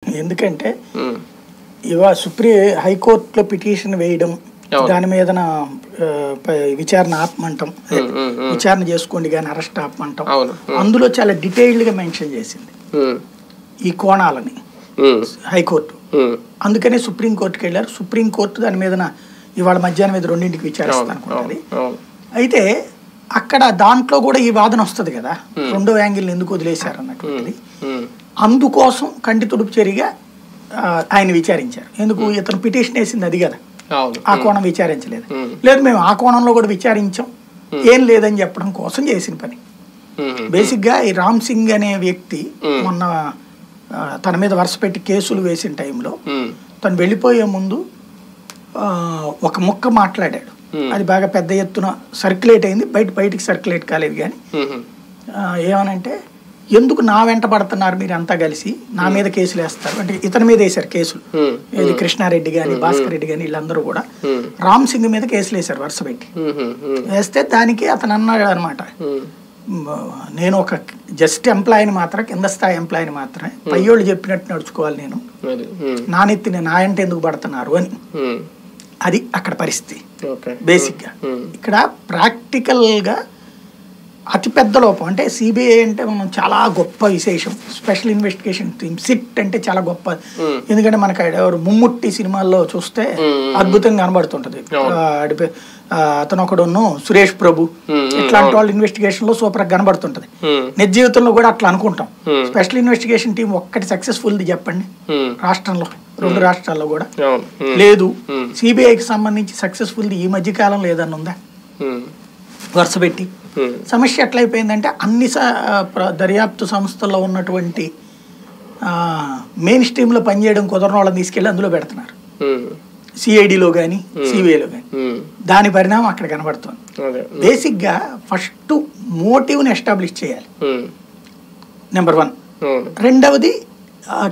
ఎందుకంటే హైకోర్టులో పిటిషన్ వేయడం, దాని మీద విచారణ ఆపమంటాం, విచారణ చేసుకోండి కానీ అరెస్ట్ ఆపమంటాం, అందులో చాలా డీటెయిల్డ్ గా మెన్షన్ చేసింది ఈ కోణాలని హైకోర్టు. అందుకనే సుప్రీంకోర్టుకి వెళ్ళారు. సుప్రీంకోర్టు దాని మీద ఇవాళ మధ్యాహ్నం మీద 2ంటికి విచారిస్తాను అనుకుంటుంది. అయితే అక్కడ దాంట్లో కూడా ఈ వాదన వస్తుంది కదా, రెండో యాంగిల్ని ఎందుకు వదిలేశారు అన్నటువంటిది. అందుకోసం కంటి తుడుపు చర్యగా ఆయన విచారించారు. ఎందుకు, ఇతను పిటిషన్ వేసింది అది కదా, ఆ కోణం విచారించలేదు. లేదు మేము ఆ కోణంలో కూడా విచారించాం, ఏం లేదని చెప్పడం కోసం చేసిన పని. బేసిక్ గా ఈ రామ్ సింగ్ అనే వ్యక్తి మొన్న తన మీద వరుస పెట్టి కేసులు వేసిన టైంలో తను వెళ్ళిపోయే ముందు ఒక ముక్క మాట్లాడాడు. అది బాగా పెద్ద ఎత్తున సర్క్యులేట్ అయింది, బయటికి సర్క్యులేట్ కాలేదు. కానీ ఏమనంటే, ఎందుకు నా వెంట పడుతున్నారు మీరు అంతా కలిసి, నా మీద కేసులు వేస్తారు అంటే ఇతని మీద వేశారు కేసులు. ఇది కృష్ణారెడ్డి గాని భాస్కర్ రెడ్డి గాని వీళ్ళందరూ కూడా రామ్ సింగ్ మీద కేసులు వేశారు వరుస పెట్టి. వేస్తే దానికి అతను అన్నాడు అనమాట, నేను ఒక జస్ట్ ఎంప్లాయీని మాత్రం, కింద స్థాయి ఎంప్లాయీని మాత్రమే, పయ్యోళ్ళు చెప్పినట్టు నడుచుకోవాలి, నేను నా నెత్తిని నా వెంట ఎందుకు పడుతున్నారు అని. అది అక్కడ పరిస్థితి బేసిక్ గా. ఇక్కడ ప్రాక్టికల్ గా అతిపెద్ద లోపం అంటే సిబిఐ అంటే మనం చాలా గొప్ప విశేషం, స్పెషల్ ఇన్వెస్టిగేషన్ టీమ్, సిట్ అంటే చాలా గొప్ప. ఎందుకంటే మనకు ముమ్ముట్టి సినిమాల్లో చూస్తే అద్భుతంగా కనబడుతుంటది. అతను ఒకడును సురేష్ ప్రభు ఇట్లాంటి వాళ్ళు ఇన్వెస్టిగేషన్ లో సూపర్ గా కనబడుతుంటది. నిజ జీవితంలో కూడా అట్లా అనుకుంటాం. స్పెషల్ ఇన్వెస్టిగేషన్ టీం ఒక్కటి సక్సెస్ఫుల్ది చెప్పండి రాష్ట్రంలో, 2 రాష్ట్రాల్లో కూడా లేదు. సిబిఐకి సంబంధించి సక్సెస్ఫుల్ది ఈ మధ్య కాలంలో ఏదన్నా ఉందా వరుస పెట్టి? సమస్య ఎట్లయిపోయిందంటే అన్ని దర్యాప్తు సంస్థల్లో ఉన్నటువంటి మెయిన్ స్ట్రీమ్ లో పనిచేయడం కుదరని వాళ్ళని తీసుకెళ్లి అందులో పెడుతున్నారు, సిఐడిలో కానీ సిబిఐలో కానీ. దాని పరిణామం అక్కడ కనబడుతుంది. బేసిక్ గా ఫస్ట్ మోటివ్ ని ఎస్టాబ్లిష్ చేయాలి, నెంబర్ 1. రెండవది